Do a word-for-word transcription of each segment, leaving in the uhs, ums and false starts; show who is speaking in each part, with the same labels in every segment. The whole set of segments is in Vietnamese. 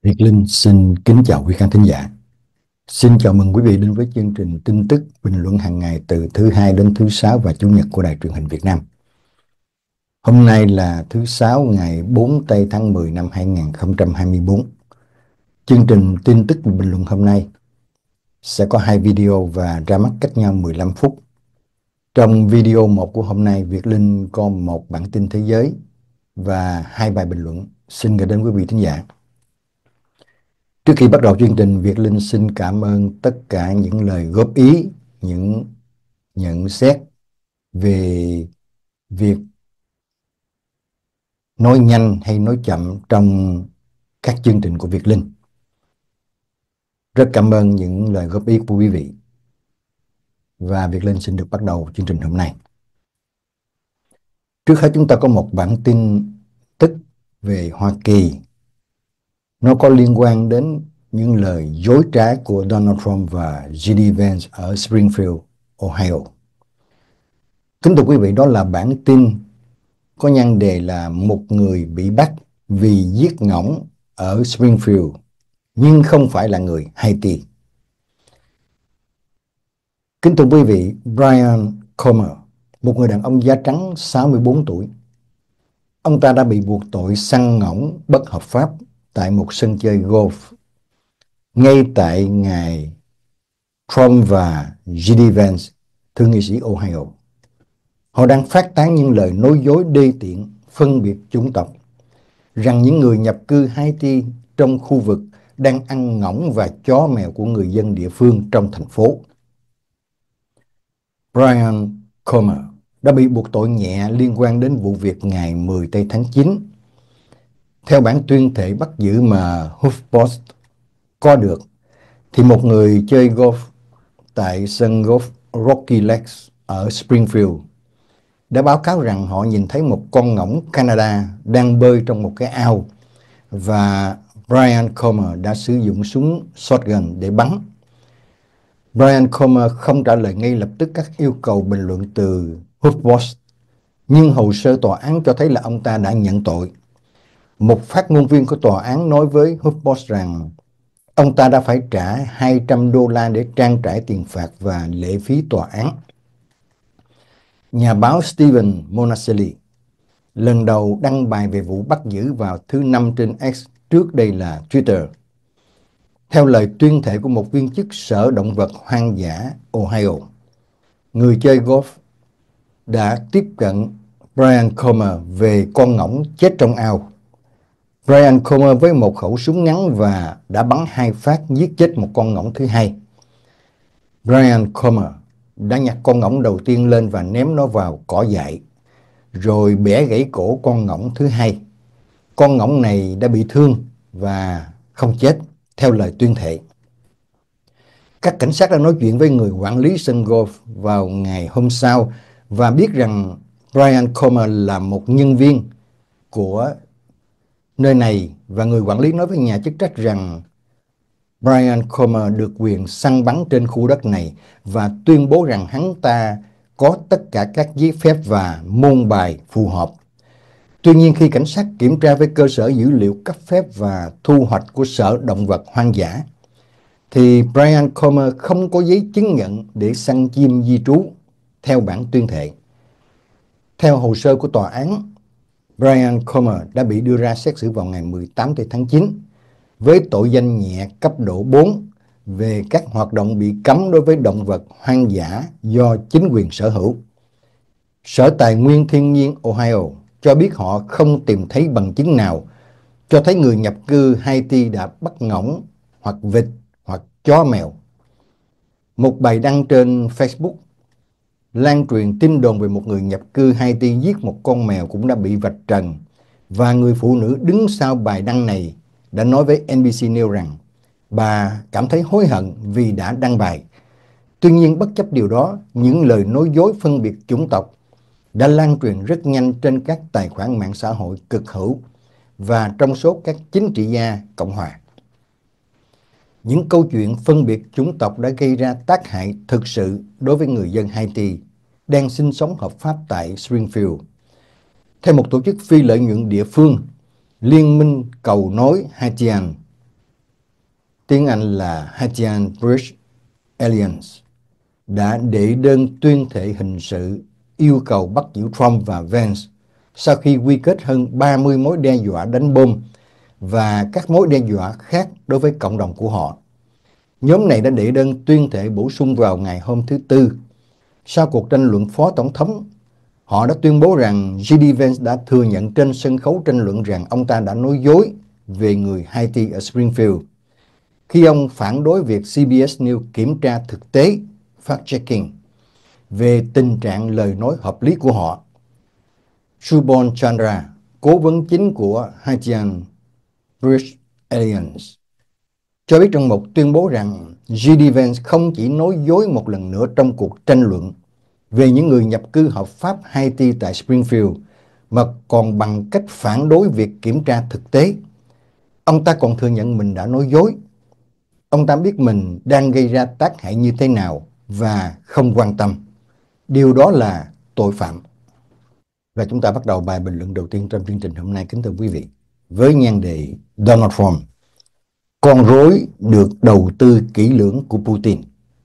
Speaker 1: Việt Linh xin kính chào quý khán thính giả. Xin chào mừng quý vị đến với chương trình tin tức bình luận hàng ngày từ thứ hai đến thứ sáu và chủ nhật của Đài Truyền hình Việt Nam. Hôm nay là thứ sáu ngày bốn tây tháng mười năm hai nghìn không trăm hai mươi tư. Chương trình tin tức bình luận hôm nay sẽ có hai video và ra mắt cách nhau mười lăm phút. Trong video một của hôm nay, Việt Linh có một bản tin thế giới và hai bài bình luận xin gửi đến quý vị thính giả. Trước khi bắt đầu chương trình, Việt Linh xin cảm ơn tất cả những lời góp ý, những nhận xét về việc nói nhanh hay nói chậm trong các chương trình của Việt Linh. Rất cảm ơn những lời góp ý của quý vị. Và Việt Linh xin được bắt đầu chương trình hôm nay. Trước hết chúng ta có một bản tin tức về Hoa Kỳ. Nó có liên quan đến những lời dối trá của Donald Trump và giê đê Vance ở Springfield, Ohio. Kính thưa quý vị, đó là bản tin có nhan đề là một người bị bắt vì giết ngỗng ở Springfield nhưng không phải là người Haiti. Kính thưa quý vị, Brian Comer, một người đàn ông da trắng sáu mươi tư tuổi, ông ta đã bị buộc tội săn ngỗng bất hợp pháp tại một sân chơi golf ngay tại ngày Trump và giê đê Vance, thượng nghị sĩ Ohio. Họ đang phát tán những lời nói dối đê tiện, phân biệt chủng tộc, rằng những người nhập cư Haiti trong khu vực đang ăn ngỗng và chó mèo của người dân địa phương trong thành phố. Brian Comer đã bị buộc tội nhẹ liên quan đến vụ việc ngày mười tây tháng chín. Theo bản tuyên thệ bắt giữ mà HuffPost có được, thì một người chơi golf tại sân golf Rocky Lakes ở Springfield đã báo cáo rằng họ nhìn thấy một con ngỗng Canada đang bơi trong một cái ao và Brian Comer đã sử dụng súng shotgun để bắn. Brian Comer không trả lời ngay lập tức các yêu cầu bình luận từ HuffPost, nhưng hồ sơ tòa án cho thấy là ông ta đã nhận tội. Một phát ngôn viên của tòa án nói với HuffPost rằng ông ta đã phải trả hai trăm đô la để trang trải tiền phạt và lệ phí tòa án. Nhà báo Steven Monacelli lần đầu đăng bài về vụ bắt giữ vào thứ Năm trên X, trước đây là Twitter. Theo lời tuyên thệ của một viên chức Sở Động vật Hoang dã Ohio, người chơi golf đã tiếp cận Brian Comer về con ngỗng chết trong ao. Brian Comer với một khẩu súng ngắn và đã bắn hai phát giết chết một con ngỗng thứ hai. Brian Comer đã nhặt con ngỗng đầu tiên lên và ném nó vào cỏ dại, rồi bẻ gãy cổ con ngỗng thứ hai. Con ngỗng này đã bị thương và không chết, theo lời tuyên thệ. Các cảnh sát đã nói chuyện với người quản lý sân golf vào ngày hôm sau và biết rằng Brian Comer là một nhân viên của nơi này, và người quản lý nói với nhà chức trách rằng Brian Comer được quyền săn bắn trên khu đất này và tuyên bố rằng hắn ta có tất cả các giấy phép và môn bài phù hợp. Tuy nhiên, khi cảnh sát kiểm tra với cơ sở dữ liệu cấp phép và thu hoạch của Sở Động vật Hoang dã, thì Brian Comer không có giấy chứng nhận để săn chim di trú theo bản tuyên thệ. Theo hồ sơ của tòa án, Brian Comer đã bị đưa ra xét xử vào ngày mười tám tháng chín với tội danh nhẹ cấp độ bốn về các hoạt động bị cấm đối với động vật hoang dã do chính quyền sở hữu. Sở Tài nguyên Thiên nhiên Ohio cho biết họ không tìm thấy bằng chứng nào cho thấy người nhập cư Haiti đã bắt ngỗng hoặc vịt hoặc chó mèo. Một bài đăng trên Facebook lan truyền tin đồn về một người nhập cư Haiti giết một con mèo cũng đã bị vạch trần, và người phụ nữ đứng sau bài đăng này đã nói với en bê xê News rằng bà cảm thấy hối hận vì đã đăng bài. Tuy nhiên, bất chấp điều đó, những lời nói dối phân biệt chủng tộc đã lan truyền rất nhanh trên các tài khoản mạng xã hội cực hữu và trong số các chính trị gia Cộng hòa. Những câu chuyện phân biệt chủng tộc đã gây ra tác hại thực sự đối với người dân Haiti đang sinh sống hợp pháp tại Springfield. Theo một tổ chức phi lợi nhuận địa phương, Liên minh Cầu nối Haitian, tiếng Anh là Haitian Bridge Alliance, đã đệ đơn tuyên thệ hình sự yêu cầu bắt giữ Trump và Vance sau khi quy kết hơn ba mươi mối đe dọa đánh bom và các mối đe dọa khác đối với cộng đồng của họ. Nhóm này đã đệ đơn tuyên thệ bổ sung vào ngày hôm thứ Tư. Sau cuộc tranh luận phó tổng thống, họ đã tuyên bố rằng giê đê Vance đã thừa nhận trên sân khấu tranh luận rằng ông ta đã nói dối về người Haiti ở Springfield khi ông phản đối việc xê bê ét News kiểm tra thực tế, fact-checking, về tình trạng lời nói hợp lý của họ. Subon Chandra, cố vấn chính của Haitian Bridge Alliance, cho biết trong một tuyên bố rằng giê đê Vance không chỉ nói dối một lần nữa trong cuộc tranh luận về những người nhập cư hợp pháp Haiti tại Springfield, mà còn bằng cách phản đối việc kiểm tra thực tế. Ông ta còn thừa nhận mình đã nói dối. Ông ta biết mình đang gây ra tác hại như thế nào và không quan tâm. Điều đó là tội phạm. Và chúng ta bắt đầu bài bình luận đầu tiên trong chương trình hôm nay, kính thưa quý vị, với nhan đề Donald Trump, con rối được đầu tư kỹ lưỡng của Putin.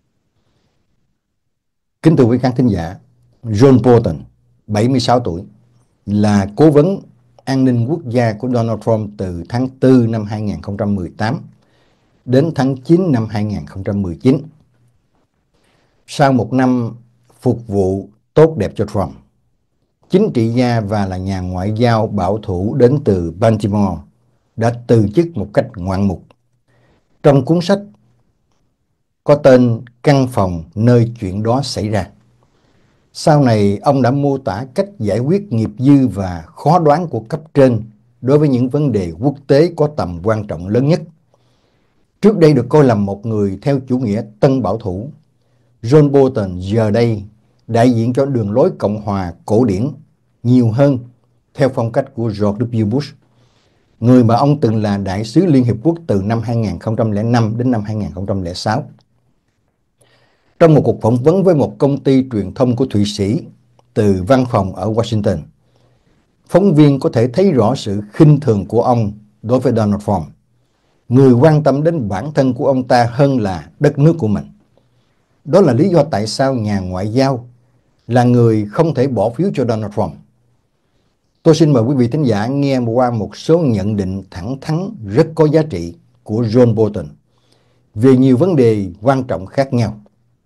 Speaker 1: Kính thưa quý khán thính giả, John Bolton, bảy mươi sáu tuổi, là cố vấn an ninh quốc gia của Donald Trump từ tháng tư năm hai nghìn không trăm mười tám đến tháng chín năm hai nghìn không trăm mười chín. Sau một năm phục vụ tốt đẹp cho Trump, chính trị gia và là nhà ngoại giao bảo thủ đến từ Baltimore đã từ chức một cách ngoạn mục. Trong cuốn sách có tên Căn phòng nơi chuyện đó xảy ra, sau này ông đã mô tả cách giải quyết nghiệp dư và khó đoán của cấp trên đối với những vấn đề quốc tế có tầm quan trọng lớn nhất. Trước đây được coi là một người theo chủ nghĩa tân bảo thủ, John Bolton giờ đây đại diện cho đường lối Cộng hòa cổ điển nhiều hơn theo phong cách của George W. Bush, người mà ông từng là đại sứ Liên Hiệp Quốc từ năm hai nghìn không trăm lẻ năm đến năm hai nghìn không trăm lẻ sáu. Trong một cuộc phỏng vấn với một công ty truyền thông của Thụy Sĩ từ văn phòng ở Washington, phóng viên có thể thấy rõ sự khinh thường của ông đối với Donald Trump, người quan tâm đến bản thân của ông ta hơn là đất nước của mình. Đó là lý do tại sao nhà ngoại giao là người không thể bỏ phiếu cho Donald Trump. Tôi xin mời quý vị thính giả nghe qua một số nhận định thẳng thắn rất có giá trị của John Bolton về nhiều vấn đề quan trọng khác nhau.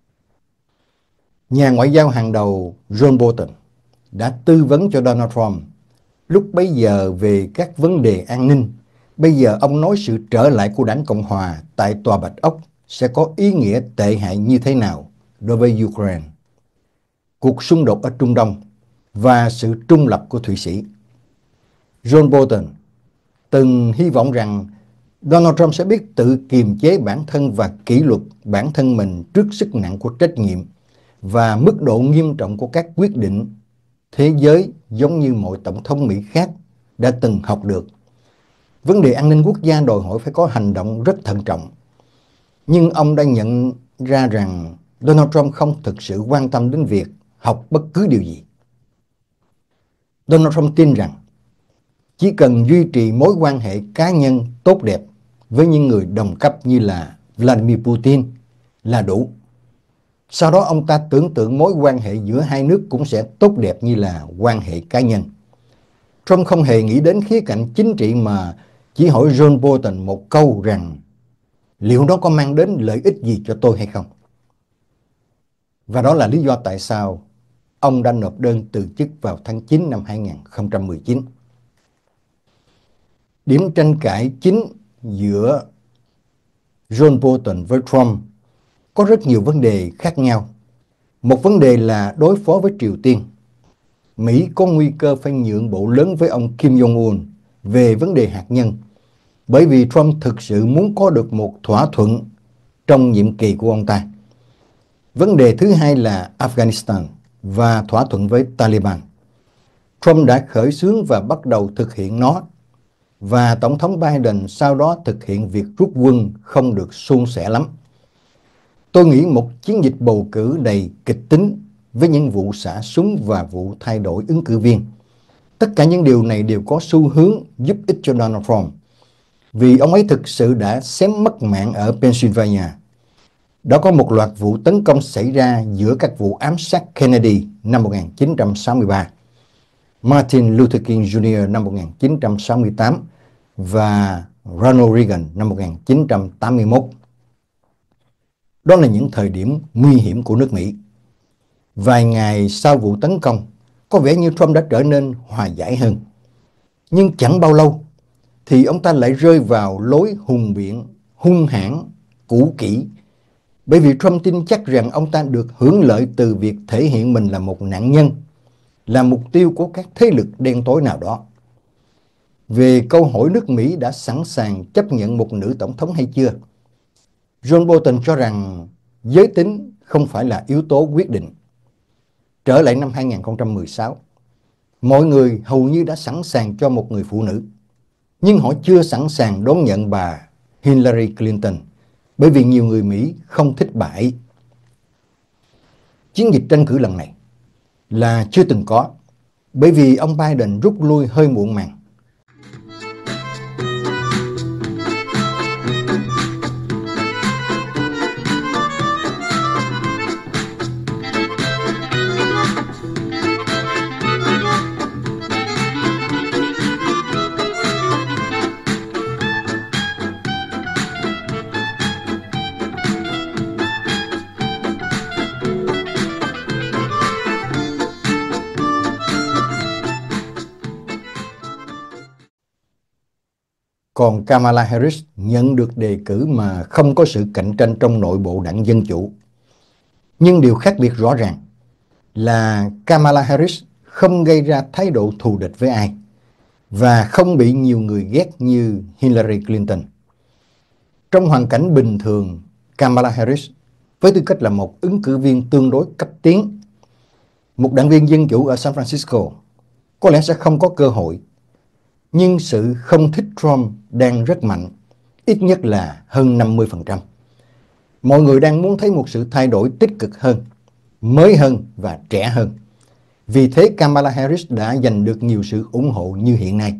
Speaker 1: Nhà ngoại giao hàng đầu John Bolton đã tư vấn cho Donald Trump lúc bấy giờ về các vấn đề an ninh. Bây giờ ông nói sự trở lại của đảng Cộng Hòa tại Tòa Bạch Ốc sẽ có ý nghĩa tệ hại như thế nào đối với Ukraine, cuộc xung đột ở Trung Đông và sự trung lập của Thụy Sĩ. John Bolton từng hy vọng rằng Donald Trump sẽ biết tự kiềm chế bản thân và kỷ luật bản thân mình trước sức nặng của trách nhiệm và mức độ nghiêm trọng của các quyết định thế giới, giống như mọi tổng thống Mỹ khác đã từng học được. Vấn đề an ninh quốc gia đòi hỏi phải có hành động rất thận trọng. Nhưng ông đã nhận ra rằng Donald Trump không thực sự quan tâm đến việc học bất cứ điều gì. Donald Trump tin rằng chỉ cần duy trì mối quan hệ cá nhân tốt đẹp với những người đồng cấp như là Vladimir Putin là đủ. Sau đó ông ta tưởng tượng mối quan hệ giữa hai nước cũng sẽ tốt đẹp như là quan hệ cá nhân. Trump không hề nghĩ đến khía cạnh chính trị mà chỉ hỏi John Bolton một câu rằng liệu nó có mang đến lợi ích gì cho tôi hay không. Và đó là lý do tại sao ông đã nộp đơn từ chức vào tháng chín năm hai nghìn không trăm mười chín. Điểm tranh cãi chính giữa John Bolton với Trump có rất nhiều vấn đề khác nhau. Một vấn đề là đối phó với Triều Tiên. Mỹ có nguy cơ phải nhượng bộ lớn với ông Kim Jong-un về vấn đề hạt nhân, bởi vì Trump thực sự muốn có được một thỏa thuận trong nhiệm kỳ của ông ta. Vấn đề thứ hai là Afghanistan và thỏa thuận với Taliban. Trump đã khởi xướng và bắt đầu thực hiện nó, và Tổng thống Biden sau đó thực hiện việc rút quân không được suôn sẻ lắm. Tôi nghĩ một chiến dịch bầu cử đầy kịch tính với những vụ xả súng và vụ thay đổi ứng cử viên. Tất cả những điều này đều có xu hướng giúp ích cho Donald Trump. vì ông ấy thực sự đã xém mất mạng ở Pennsylvania. Đó có một loạt vụ tấn công xảy ra giữa các vụ ám sát Kennedy năm một nghìn chín trăm sáu mươi ba, Martin Luther King Junior năm một nghìn chín trăm sáu mươi tám và Ronald Reagan năm một nghìn chín trăm tám mươi mốt. Đó là những thời điểm nguy hiểm của nước Mỹ. Vài ngày sau vụ tấn công, có vẻ như Trump đã trở nên hòa giải hơn. Nhưng chẳng bao lâu thì ông ta lại rơi vào lối hùng biện, hung hãn, cũ kỹ. Bởi vì Trump tin chắc rằng ông ta được hưởng lợi từ việc thể hiện mình là một nạn nhân, là mục tiêu của các thế lực đen tối nào đó. Về câu hỏi nước Mỹ đã sẵn sàng chấp nhận một nữ tổng thống hay chưa, John Bolton cho rằng giới tính không phải là yếu tố quyết định. Trở lại năm hai nghìn không trăm mười sáu, mọi người hầu như đã sẵn sàng cho một người phụ nữ, nhưng họ chưa sẵn sàng đón nhận bà Hillary Clinton, bởi vì nhiều người Mỹ không thích bà ấy. Chiến dịch tranh cử lần này là chưa từng có, bởi vì ông Biden rút lui hơi muộn màng. Còn Kamala Harris nhận được đề cử mà không có sự cạnh tranh trong nội bộ đảng Dân Chủ. Nhưng điều khác biệt rõ ràng là Kamala Harris không gây ra thái độ thù địch với ai và không bị nhiều người ghét như Hillary Clinton. Trong hoàn cảnh bình thường, Kamala Harris với tư cách là một ứng cử viên tương đối cấp tiến, một đảng viên Dân Chủ ở San Francisco, có lẽ sẽ không có cơ hội. Nhưng sự không thích Trump đang rất mạnh, ít nhất là hơn năm mươi phần trăm. Mọi người đang muốn thấy một sự thay đổi tích cực hơn, mới hơn và trẻ hơn. Vì thế Kamala Harris đã giành được nhiều sự ủng hộ như hiện nay.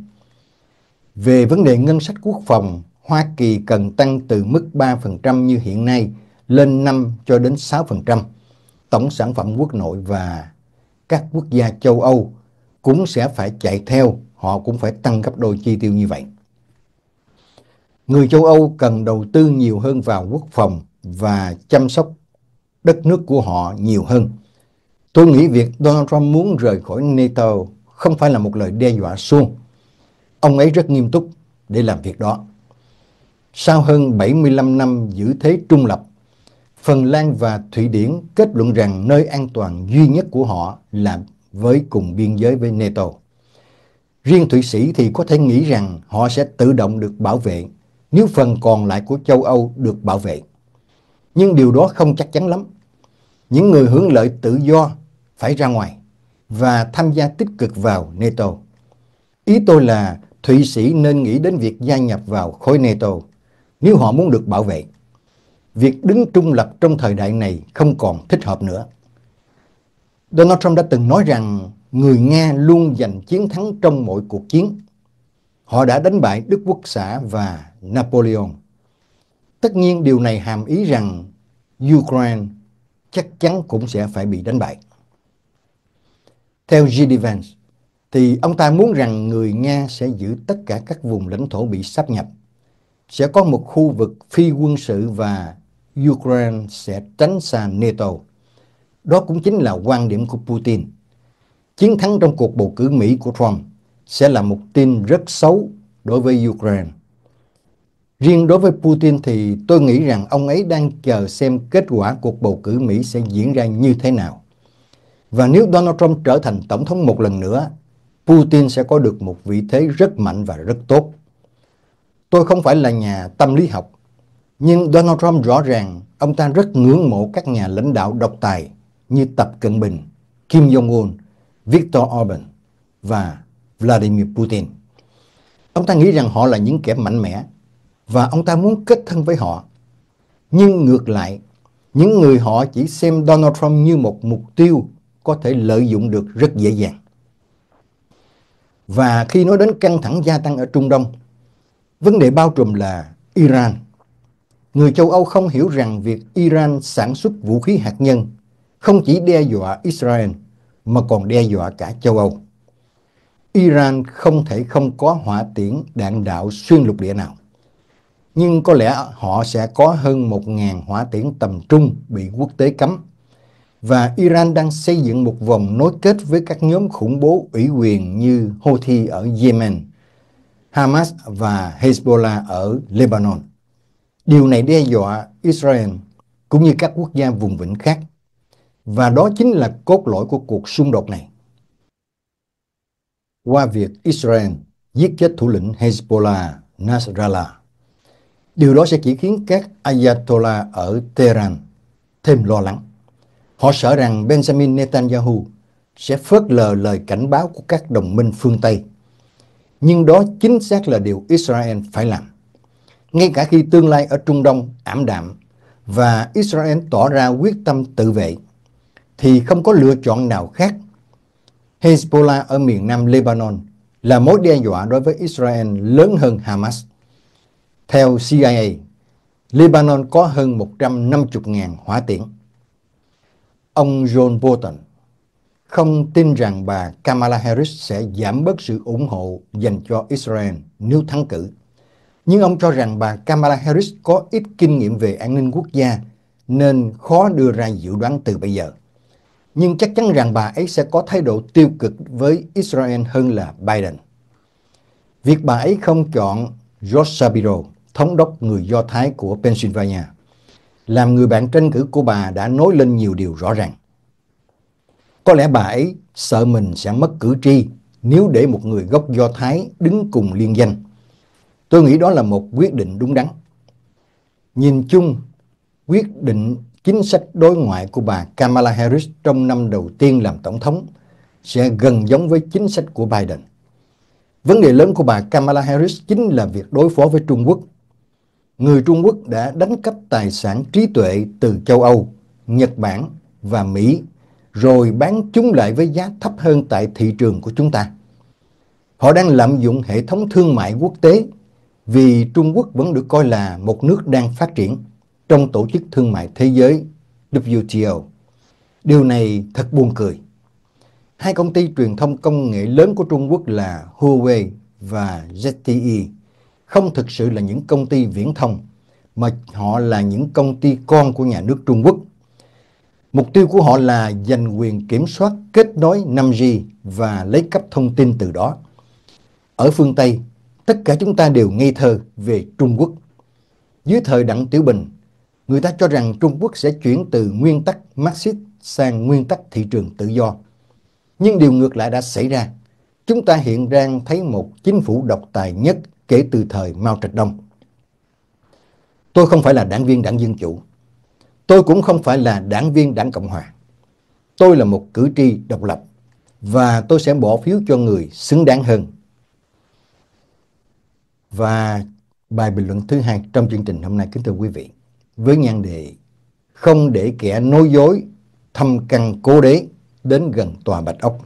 Speaker 1: Về vấn đề ngân sách quốc phòng, Hoa Kỳ cần tăng từ mức ba phần trăm như hiện nay lên năm cho đến sáu phần trăm tổng sản phẩm quốc nội, và các quốc gia châu Âu cũng sẽ phải chạy theo, họ cũng phải tăng gấp đôi chi tiêu như vậy. Người châu Âu cần đầu tư nhiều hơn vào quốc phòng và chăm sóc đất nước của họ nhiều hơn. Tôi nghĩ việc Donald Trump muốn rời khỏi NATO không phải là một lời đe dọa suông. Ông ấy rất nghiêm túc để làm việc đó. Sau hơn bảy mươi lăm năm giữ thế trung lập, Phần Lan và Thụy Điển kết luận rằng nơi an toàn duy nhất của họ là với cùng biên giới với NATO. Riêng Thụy Sĩ thì có thể nghĩ rằng họ sẽ tự động được bảo vệ nếu phần còn lại của châu Âu được bảo vệ. Nhưng điều đó không chắc chắn lắm. Những người hưởng lợi tự do phải ra ngoài và tham gia tích cực vào NATO. Ý tôi là Thụy Sĩ nên nghĩ đến việc gia nhập vào khối NATO nếu họ muốn được bảo vệ. Việc đứng trung lập trong thời đại này không còn thích hợp nữa. Donald Trump đã từng nói rằng người Nga luôn giành chiến thắng trong mọi cuộc chiến. Họ đã đánh bại Đức Quốc xã và Napoleon. Tất nhiên điều này hàm ý rằng Ukraine chắc chắn cũng sẽ phải bị đánh bại. Theo giê đê Vance, thì ông ta muốn rằng người Nga sẽ giữ tất cả các vùng lãnh thổ bị sáp nhập. Sẽ có một khu vực phi quân sự và Ukraine sẽ tránh xa NATO. Đó cũng chính là quan điểm của Putin. Chiến thắng trong cuộc bầu cử Mỹ của Trump sẽ là một tin rất xấu đối với Ukraine. Riêng đối với Putin thì tôi nghĩ rằng ông ấy đang chờ xem kết quả cuộc bầu cử Mỹ sẽ diễn ra như thế nào. Và nếu Donald Trump trở thành tổng thống một lần nữa, Putin sẽ có được một vị thế rất mạnh và rất tốt. Tôi không phải là nhà tâm lý học, nhưng Donald Trump rõ ràng ông ta rất ngưỡng mộ các nhà lãnh đạo độc tài như Tập Cận Bình, Kim Jong-un, Viktor Orbán và Vladimir Putin. Ông ta nghĩ rằng họ là những kẻ mạnh mẽ và ông ta muốn kết thân với họ. Nhưng ngược lại, những người họ chỉ xem Donald Trump như một mục tiêu có thể lợi dụng được rất dễ dàng. Và khi nói đến căng thẳng gia tăng ở Trung Đông, Vấn đề bao trùm là Iran. Người châu Âu không hiểu rằng việc Iran sản xuất vũ khí hạt nhân không chỉ đe dọa Israel mà còn đe dọa cả châu Âu. Iran không thể không có hỏa tiễn đạn đạo xuyên lục địa nào, nhưng có lẽ họ sẽ có hơn một nghìn hỏa tiễn tầm trung bị quốc tế cấm. Và Iran đang xây dựng một vòng nối kết với các nhóm khủng bố ủy quyền như Houthi ở Yemen, Hamas và Hezbollah ở Lebanon. Điều này đe dọa Israel cũng như các quốc gia vùng vịnh khác. Và đó chính là cốt lõi của cuộc xung đột này. Qua việc Israel giết chết thủ lĩnh Hezbollah Nasrallah, điều đó sẽ chỉ khiến các Ayatollah ở Tehran thêm lo lắng. Họ sợ rằng Benjamin Netanyahu sẽ phớt lờ lời cảnh báo của các đồng minh phương Tây. Nhưng đó chính xác là điều Israel phải làm. Ngay cả khi tương lai ở Trung Đông ảm đạm và Israel tỏ ra quyết tâm tự vệ, thì không có lựa chọn nào khác. Hezbollah ở miền nam Lebanon là mối đe dọa đối với Israel lớn hơn Hamas. Theo C I A, Lebanon có hơn một trăm năm mươi nghìn hỏa tiễn. Ông John Bolton không tin rằng bà Kamala Harris sẽ giảm bớt sự ủng hộ dành cho Israel nếu thắng cử. Nhưng ông cho rằng bà Kamala Harris có ít kinh nghiệm về an ninh quốc gia nên khó đưa ra dự đoán từ bây giờ. Nhưng chắc chắn rằng bà ấy sẽ có thái độ tiêu cực với Israel hơn là Biden. Việc bà ấy không chọn George Shapiro, thống đốc người Do Thái của Pennsylvania, làm người bạn tranh cử của bà đã nói lên nhiều điều rõ ràng. Có lẽ bà ấy sợ mình sẽ mất cử tri nếu để một người gốc Do Thái đứng cùng liên danh. Tôi nghĩ đó là một quyết định đúng đắn. Nhìn chung, quyết định chính sách đối ngoại của bà Kamala Harris trong năm đầu tiên làm tổng thống sẽ gần giống với chính sách của Biden. Vấn đề lớn của bà Kamala Harris chính là việc đối phó với Trung Quốc. Người Trung Quốc đã đánh cắp tài sản trí tuệ từ châu Âu, Nhật Bản và Mỹ, rồi bán chúng lại với giá thấp hơn tại thị trường của chúng ta. Họ đang lạm dụng hệ thống thương mại quốc tế vì Trung Quốc vẫn được coi là một nước đang phát triển trong Tổ chức Thương mại Thế giới W T O. Điều này thật buồn cười. Hai công ty truyền thông công nghệ lớn của Trung Quốc là Huawei và Z T E không thực sự là những công ty viễn thông, mà họ là những công ty con của nhà nước Trung Quốc. Mục tiêu của họ là giành quyền kiểm soát kết nối năm G và lấy cắp thông tin từ đó. Ở phương Tây, tất cả chúng ta đều ngây thơ về Trung Quốc. Dưới thời Đặng Tiểu Bình, người ta cho rằng Trung Quốc sẽ chuyển từ nguyên tắc Marxist sang nguyên tắc thị trường tự do. Nhưng điều ngược lại đã xảy ra. Chúng ta hiện đang thấy một chính phủ độc tài nhất kể từ thời Mao Trạch Đông. Tôi không phải là đảng viên Đảng Dân Chủ. Tôi cũng không phải là đảng viên Đảng Cộng Hòa. Tôi là một cử tri độc lập và tôi sẽ bỏ phiếu cho người xứng đáng hơn. Và bài bình luận thứ hai trong chương trình hôm nay, kính thưa quý vị, với nhan đề không để kẻ nói dối thâm căn cố đế đến gần tòa Bạch Ốc.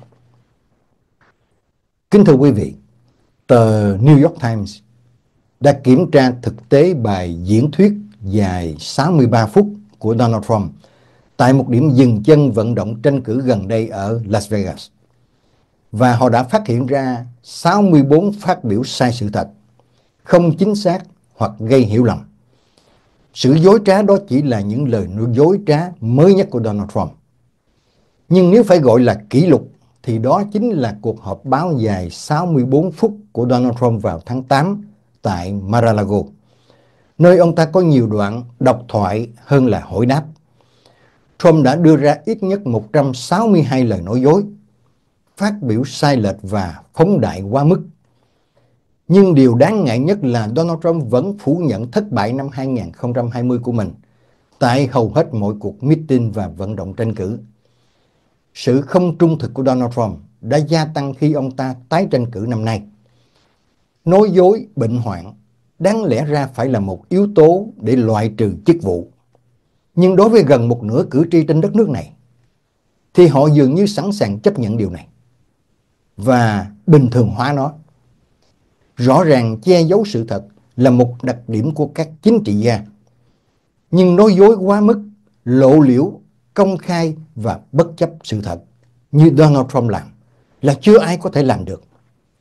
Speaker 1: Kính thưa quý vị, tờ New York Times đã kiểm tra thực tế bài diễn thuyết dài sáu mươi ba phút của Donald Trump tại một điểm dừng chân vận động tranh cử gần đây ở Las Vegas. Và họ đã phát hiện ra sáu mươi bốn phát biểu sai sự thật, không chính xác hoặc gây hiểu lầm. Sự dối trá đó chỉ là những lời dối trá mới nhất của Donald Trump. Nhưng nếu phải gọi là kỷ lục thì đó chính là cuộc họp báo dài sáu mươi bốn phút của Donald Trump vào tháng tám tại Mar-a-Lago, nơi ông ta có nhiều đoạn độc thoại hơn là hỏi đáp. Trump đã đưa ra ít nhất một trăm sáu mươi hai lời nói dối, phát biểu sai lệch và phóng đại quá mức. Nhưng điều đáng ngại nhất là Donald Trump vẫn phủ nhận thất bại năm hai nghìn không trăm hai mươi của mình tại hầu hết mọi cuộc meeting và vận động tranh cử. Sự không trung thực của Donald Trump đã gia tăng khi ông ta tái tranh cử năm nay. Nói dối, bệnh hoạn đáng lẽ ra phải là một yếu tố để loại trừ chức vụ. Nhưng đối với gần một nửa cử tri trên đất nước này, thì họ dường như sẵn sàng chấp nhận điều này và bình thường hóa nó. Rõ ràng che giấu sự thật là một đặc điểm của các chính trị gia. Nhưng nói dối quá mức, lộ liễu, công khai và bất chấp sự thật như Donald Trump làm là chưa ai có thể làm được.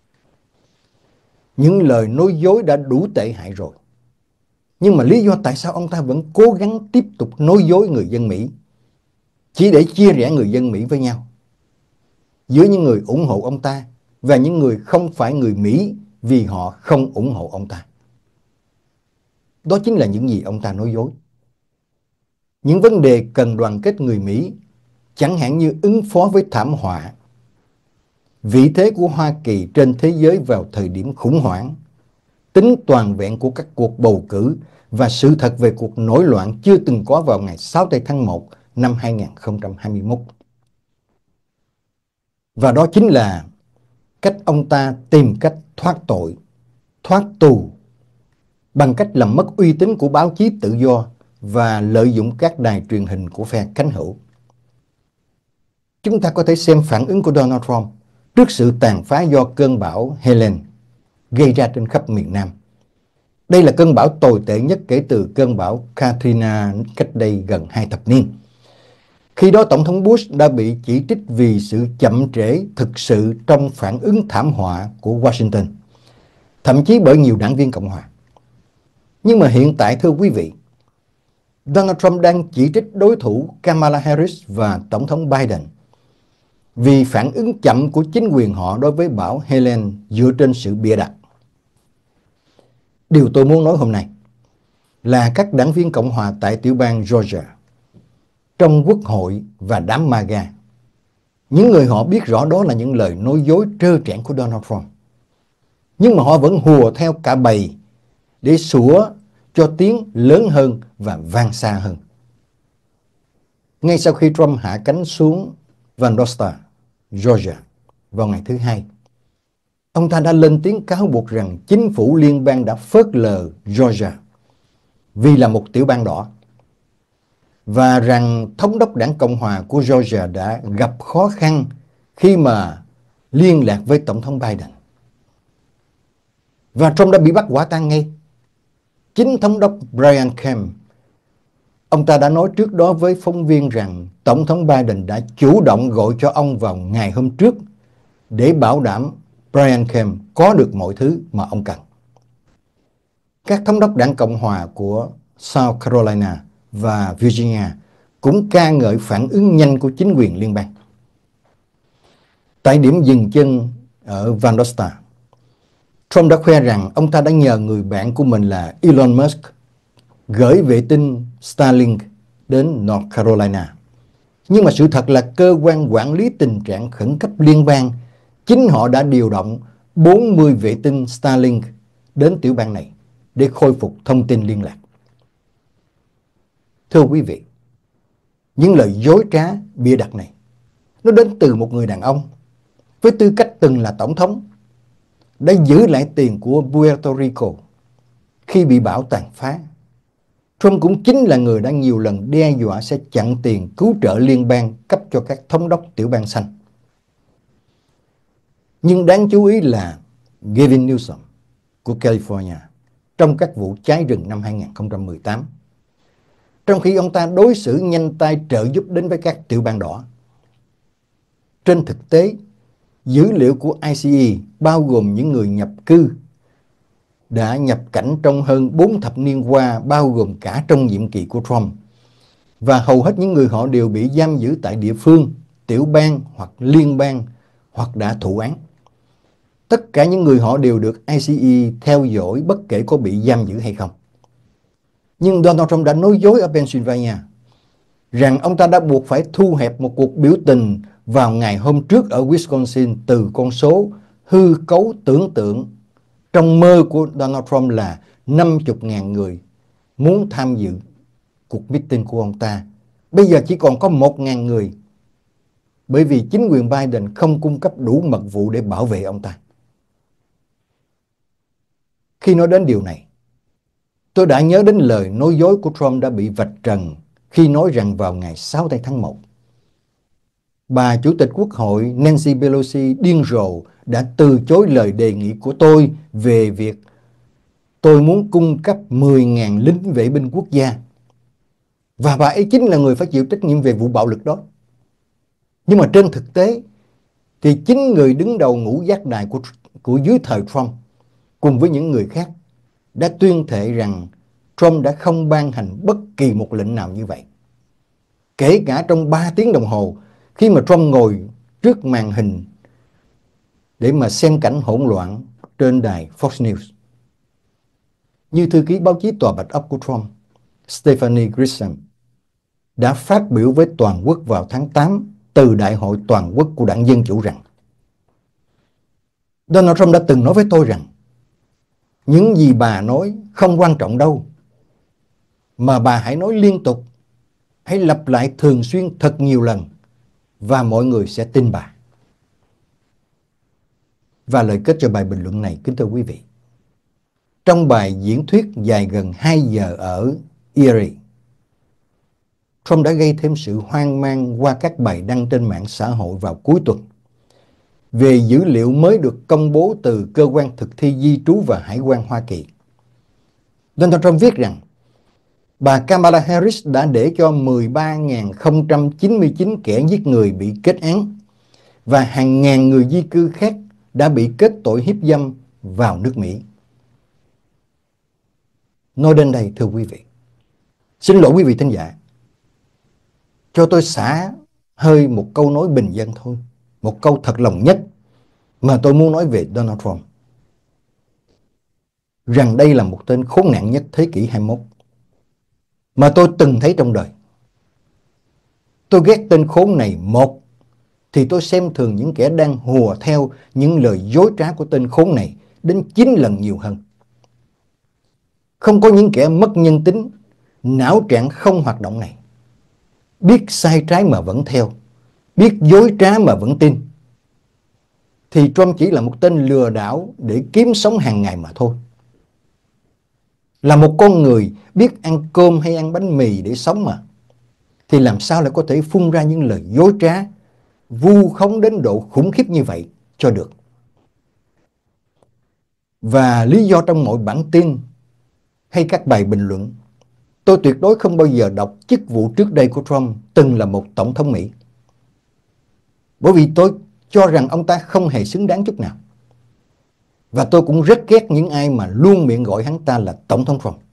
Speaker 1: Những lời nói dối đã đủ tệ hại rồi. Nhưng mà lý do tại sao ông ta vẫn cố gắng tiếp tục nói dối người dân Mỹ chỉ để chia rẽ người dân Mỹ với nhau, giữa những người ủng hộ ông ta và những người không phải người Mỹ vì họ không ủng hộ ông ta. Đó chính là những gì ông ta nói dối. Những vấn đề cần đoàn kết người Mỹ, chẳng hạn như ứng phó với thảm họa, vị thế của Hoa Kỳ trên thế giới vào thời điểm khủng hoảng, tính toàn vẹn của các cuộc bầu cử và sự thật về cuộc nổi loạn chưa từng có vào ngày sáu tây tháng một năm hai nghìn không trăm hai mươi mốt. Và đó chính là cách ông ta tìm cách thoát tội, thoát tù bằng cách làm mất uy tín của báo chí tự do và lợi dụng các đài truyền hình của phe cánh hữu. Chúng ta có thể xem phản ứng của Donald Trump trước sự tàn phá do cơn bão Helene gây ra trên khắp miền Nam. Đây là cơn bão tồi tệ nhất kể từ cơn bão Katrina cách đây gần hai thập niên. Khi đó Tổng thống Bush đã bị chỉ trích vì sự chậm trễ thực sự trong phản ứng thảm họa của Washington, thậm chí bởi nhiều đảng viên Cộng hòa. Nhưng mà hiện tại thưa quý vị, Donald Trump đang chỉ trích đối thủ Kamala Harris và Tổng thống Biden vì phản ứng chậm của chính quyền họ đối với bão Helene dựa trên sự bịa đặt. Điều tôi muốn nói hôm nay là các đảng viên Cộng hòa tại tiểu bang Georgia, trong Quốc hội và đám MAGA, những người họ biết rõ đó là những lời nói dối trơ trẽn của Donald Trump. Nhưng mà họ vẫn hùa theo cả bầy để sủa cho tiếng lớn hơn và vang xa hơn. Ngay sau khi Trump hạ cánh xuống Valdosta, Georgia vào ngày thứ Hai, ông ta đã lên tiếng cáo buộc rằng chính phủ liên bang đã phớt lờ Georgia vì là một tiểu bang đỏ, và rằng thống đốc đảng Cộng hòa của Georgia đã gặp khó khăn khi mà liên lạc với Tổng thống Biden. Và Trump đã bị bắt quả tang ngay. Chính thống đốc Brian Kemp, ông ta đã nói trước đó với phóng viên rằng Tổng thống Biden đã chủ động gọi cho ông vào ngày hôm trước để bảo đảm Brian Kemp có được mọi thứ mà ông cần. Các thống đốc đảng Cộng hòa của South Carolina và Virginia cũng ca ngợi phản ứng nhanh của chính quyền liên bang. Tại điểm dừng chân ở Valdosta, Trump đã khoe rằng ông ta đã nhờ người bạn của mình là Elon Musk gửi vệ tinh Starlink đến North Carolina. Nhưng mà sự thật là cơ quan quản lý tình trạng khẩn cấp liên bang, chính họ đã điều động bốn mươi vệ tinh Starlink đến tiểu bang này để khôi phục thông tin liên lạc. Thưa quý vị, những lời dối trá bịa đặt này nó đến từ một người đàn ông với tư cách từng là tổng thống, đã giữ lại tiền của Puerto Rico khi bị bão tàn phá. Trump cũng chính là người đã nhiều lần đe dọa sẽ chặn tiền cứu trợ liên bang cấp cho các thống đốc tiểu bang xanh. Nhưng đáng chú ý là Gavin Newsom của California trong các vụ cháy rừng năm hai nghìn không trăm mười tám, trong khi ông ta đối xử nhanh tay trợ giúp đến với các tiểu bang đỏ. Trên thực tế, dữ liệu của i xê e bao gồm những người nhập cư đã nhập cảnh trong hơn bốn thập niên qua, bao gồm cả trong nhiệm kỳ của Trump. Và hầu hết những người họ đều bị giam giữ tại địa phương, tiểu bang hoặc liên bang hoặc đã thụ án. Tất cả những người họ đều được i xê e theo dõi bất kể có bị giam giữ hay không. Nhưng Donald Trump đã nói dối ở Pennsylvania rằng ông ta đã buộc phải thu hẹp một cuộc biểu tình vào ngày hôm trước ở Wisconsin từ con số hư cấu tưởng tượng trong mơ của Donald Trump là năm mươi nghìn người muốn tham dự cuộc meeting của ông ta. Bây giờ chỉ còn có một nghìn người bởi vì chính quyền Biden không cung cấp đủ mật vụ để bảo vệ ông ta. Khi nói đến điều này, tôi đã nhớ đến lời nói dối của Trump đã bị vạch trần khi nói rằng vào ngày sáu tây tháng một, bà Chủ tịch Quốc hội Nancy Pelosi điên rồ đã từ chối lời đề nghị của tôi về việc tôi muốn cung cấp mười nghìn lính vệ binh quốc gia. Và bà ấy chính là người phải chịu trách nhiệm về vụ bạo lực đó. Nhưng mà trên thực tế thì chính người đứng đầu ngũ giác đài của, của dưới thời Trump cùng với những người khác đã tuyên thệ rằng Trump đã không ban hành bất kỳ một lệnh nào như vậy. Kể cả trong ba tiếng đồng hồ khi mà Trump ngồi trước màn hình để mà xem cảnh hỗn loạn trên đài Fox News. Như thư ký báo chí Tòa Bạch Ốc của Trump, Stephanie Grisham, đã phát biểu với toàn quốc vào tháng tám từ Đại hội Toàn quốc của Đảng Dân Chủ rằng Donald Trump đã từng nói với tôi rằng những gì bà nói không quan trọng đâu, mà bà hãy nói liên tục, hãy lặp lại thường xuyên thật nhiều lần và mọi người sẽ tin bà. Và lời kết cho bài bình luận này, kính thưa quý vị, trong bài diễn thuyết dài gần hai giờ ở Erie, Trump đã gây thêm sự hoang mang qua các bài đăng trên mạng xã hội vào cuối tuần về dữ liệu mới được công bố từ Cơ quan Thực thi Di trú và Hải quan Hoa Kỳ. Donald Trump viết rằng bà Kamala Harris đã để cho mười ba nghìn không trăm chín mươi chín kẻ giết người bị kết án và hàng ngàn người di cư khác đã bị kết tội hiếp dâm vào nước Mỹ. Nói đến đây, thưa quý vị, xin lỗi quý vị thính giả, cho tôi xả hơi một câu nói bình dân thôi, một câu thật lòng nhất mà tôi muốn nói về Donald Trump, rằng đây là một tên khốn nạn nhất thế kỷ hai mươi mốt mà tôi từng thấy trong đời. Tôi ghét tên khốn này, một thì tôi xem thường những kẻ đang hùa theo những lời dối trá của tên khốn này đến chín lần nhiều hơn. Không có những kẻ mất nhân tính, não trạng không hoạt động này, biết sai trái mà vẫn theo, biết dối trá mà vẫn tin, thì Trump chỉ là một tên lừa đảo để kiếm sống hàng ngày mà thôi. Là một con người biết ăn cơm hay ăn bánh mì để sống mà, thì làm sao lại có thể phun ra những lời dối trá, vu khống đến độ khủng khiếp như vậy cho được. Và lý do trong mọi bản tin hay các bài bình luận, tôi tuyệt đối không bao giờ đọc chức vụ trước đây của Trump từng là một tổng thống Mỹ. Bởi vì tôi cho rằng ông ta không hề xứng đáng chút nào. Và tôi cũng rất ghét những ai mà luôn miệng gọi hắn ta là Tổng thống Trump.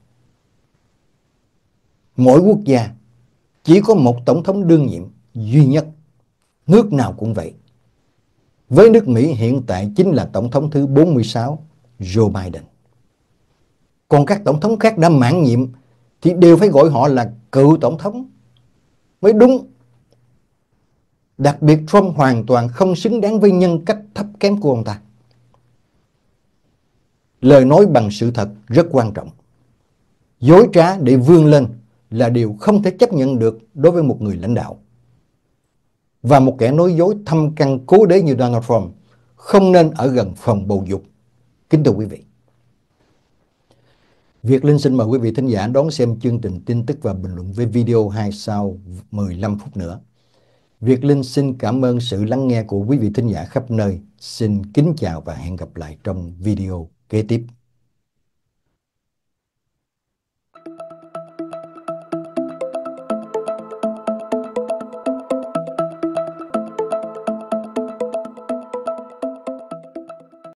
Speaker 1: Mỗi quốc gia chỉ có một tổng thống đương nhiệm duy nhất, nước nào cũng vậy. Với nước Mỹ hiện tại chính là tổng thống thứ bốn mươi sáu, Joe Biden. Còn các tổng thống khác đã mãn nhiệm thì đều phải gọi họ là cựu tổng thống mới đúng. Đặc biệt Trump hoàn toàn không xứng đáng với nhân cách thấp kém của ông ta. Lời nói bằng sự thật rất quan trọng. Dối trá để vươn lên là điều không thể chấp nhận được đối với một người lãnh đạo. Và một kẻ nói dối thâm căn cố đế như Donald Trump không nên ở gần phòng bầu dục. Kính thưa quý vị, Việt Linh xin mời quý vị thính giả đón xem chương trình tin tức và bình luận với video hai sau mười lăm phút nữa. Việt Linh xin cảm ơn sự lắng nghe của quý vị thính giả khắp nơi. Xin kính chào và hẹn gặp lại trong video kế tiếp.